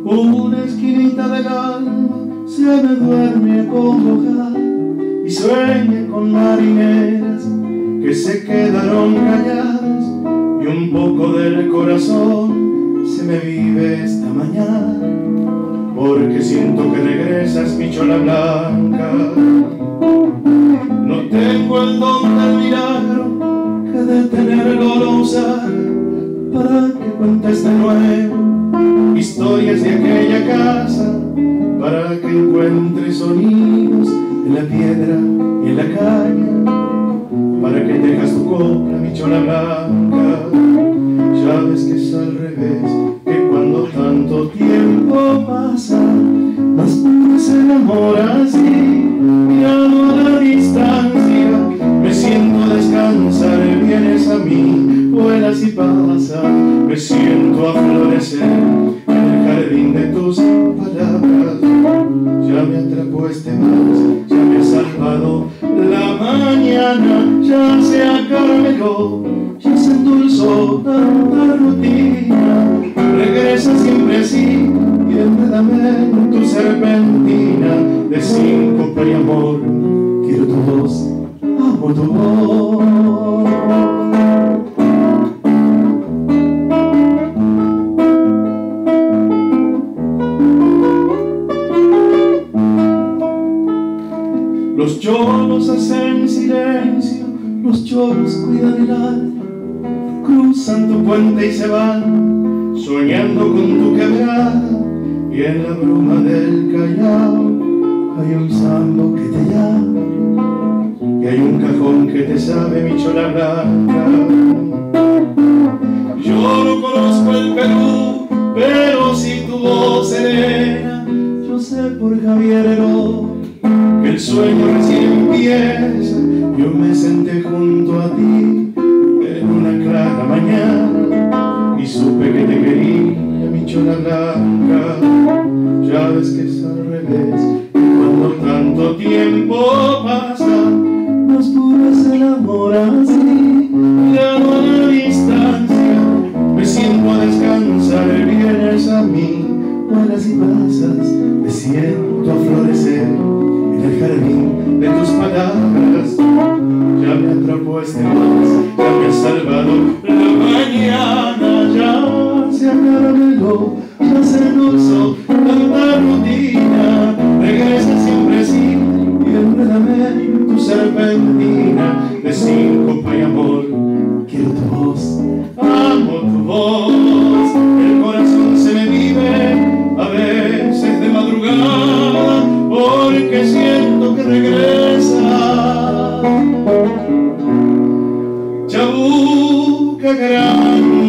Una esquinita del alma se me duerme acongojar y sueña con marineras que se quedaron calladas, y un poco del corazón se me vive esta mañana, porque siento que regresas, mi chola blanca. No tengo el don del milagro que de tenerlo lo usar para que cuentes de nuevo historias de aquella casa, para que encuentres sonidos en la piedra y en la caña, para que tejas tu copla, mi chola blanca. Ya ves que es al revés, que cuando tanto tiempo pasa, más puro es el amor así, mirando a la distancia. Me siento descansar, vienes a mí, vuelas y pasa. Me siento a florecer en el jardín de tus palabras. Ya me atrapó este vals, ya me ha salvado la mañana, ya se acarameló, ya se endulzó tanta rutina. Regresa siempre así y enrédame en tu serpentina de síncopa y amor. Quiero tu voz, amo tu voz. Los cholos hacen silencio, los cholos cuidan el alma, cruzan tu puente y se van, soñando con tu quebrada, y en la bruma del Callao hay un sambo que te llama, y hay un cajón que te sabe, mi chola blanca. Yo no conozco el Perú, pero si tu voz serena, yo sé por Javier Heró que el sueño recién empieza. Yo me senté junto a ti en una clara mañana y supe que te quería, mi chola blanca. Ya ves que es al revés, cuando tanto tiempo pasa, más puro es el amor así, mirando a la distancia. Me siento a descansar, vienes a mí, vuelas y pasas. Me siento a florecer en el jardín de tus palabras. Ya me atrapó este vals, ya me ha salvado la mañana, ya se acarameló, ya se endulzó tanta rutina. Regresa siempre así y enrédame en tu serpentina de síncopa y amor. Quiero tu voz, amo tu voz. El corazón se me vive a veces de madrugada, porque siento que regresa. Chabuca grande.